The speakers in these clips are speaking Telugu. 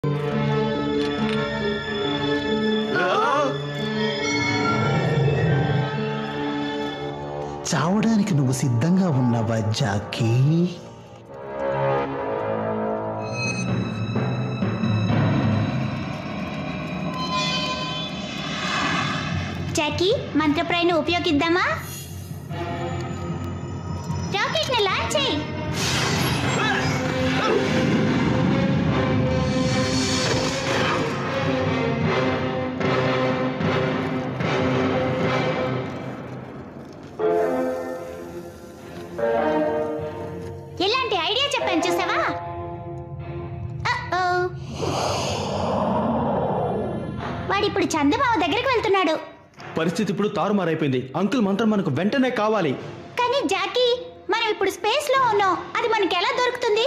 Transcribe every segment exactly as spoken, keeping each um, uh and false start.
చావడానికి నువ్వు సిద్ధంగా ఉన్నావా జాకీ? జాకీ, మంత్రప్రాయను ఉపయోగిద్దామా? రాకెట్ ని లాంచ్ చేయి. ఎలాంటి ఐడియా చెప్పాను చూసావా? వాడిప్పుడు చందమామ దగ్గరికి వెళ్తున్నాడు. పరిస్థితి ఇప్పుడు తారుమారైపోయింది. అంకుల్ మంత్రం మనకు వెంటనే కావాలి. కానీ జాకీ, మనం ఇప్పుడు స్పేస్ లో ఉన్నాం. అది మనకి ఎలా దొరుకుతుంది?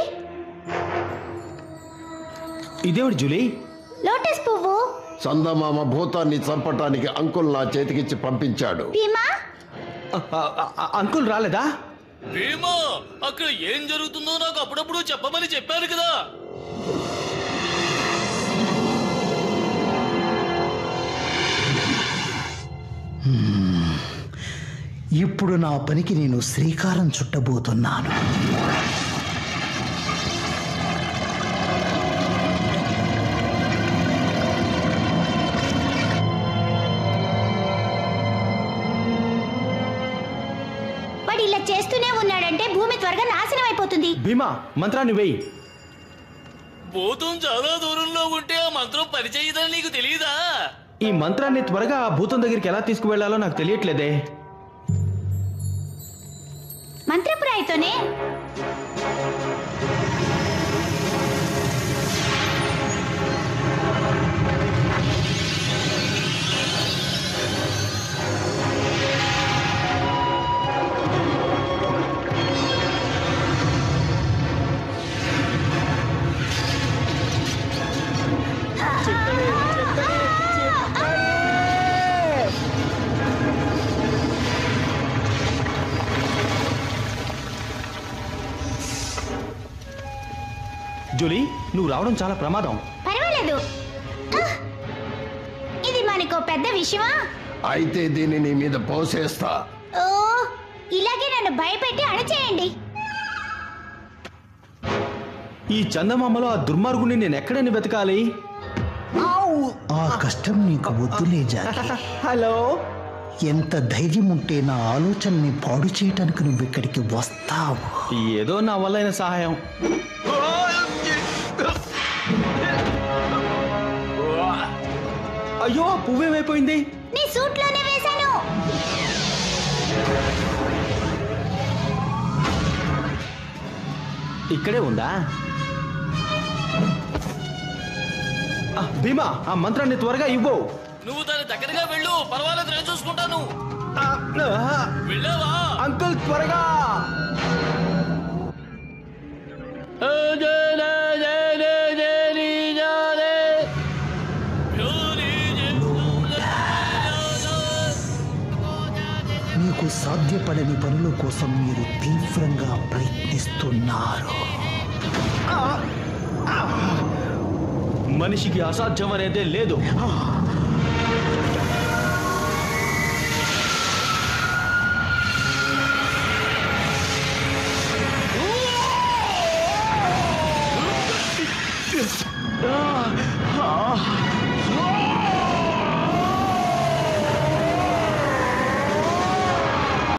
ఇదేవిడి జూలీ? లోటస్ పువ్వు. చందమామ భూతాన్ని చంపటానికి అంకుల్ నా చేతికిచ్చి పంపించాడు. భీమా, అంకుల్ రాలేదా? భీమా, అక్కడ ఏం జరుగుతుందో నాకు అప్పుడప్పుడు చెప్పమని చెప్పాను కదా. ఇప్పుడు నా పనికి నేను శ్రీకారం చుట్టబోతున్నాను. వాడు ఇలా చేస్తూనే ఉన్నాడంటే భూమి త్వరగా నాశనం అయిపోతుంది. భీమా, మంత్రాన్ని వేయి. భూతం చాలా దూరంలో ఉంటే ఆ మంత్రం పనిచేయదని నీకు తెలియదా? ఈ మంత్రాన్ని త్వరగా ఆ భూతం దగ్గరికి ఎలా తీసుకువెళ్లాలో నాకు తెలియట్లేదే. మంత్రప్రాయతోనే. జూలీ, నువ్వు రావడం చాలా ప్రమాదం. పర్వాలేదు. ఇది మనకు పెద్ద విషయమా? అయితే దీన్ని నీ మీద పోసేస్తా. ఓ, ఇలాగే నన్ను భయపెట్టి అణచేయండి. ఈ చందమామలో ఆ దుర్మార్గుని నేను ఎక్కడని వెతకాలి? ఆ కష్టం నీకు వద్దులే జాకీ. హలో, ఎంత ధైర్యం ఉంటే నా ఆలోచనని పాడు చేయటానికి నువ్వు ఇక్కడికి వస్తావు? ఏదో నా వల్లైన సహాయం. అయ్యో, పువ్వేమైపోయింది? నీ సూట్ లోనే వేశాను. ఇక్కడే ఉందా? భీమా, ఆ మంత్రాన్ని త్వరగా ఇవ్వు. నువ్వు దాని దగ్గరగా వెళ్ళు, పర్వాలేదు, నేను చూసుకుంటాను. వెళ్ళావా? అంకుల్ త్వరగా. మీకు సాధ్యపడని పనుల కోసం మీరు తీవ్రంగా ప్రయత్నిస్తున్నారు. మనిషికి అసాధ్యం అనేదే లేదు.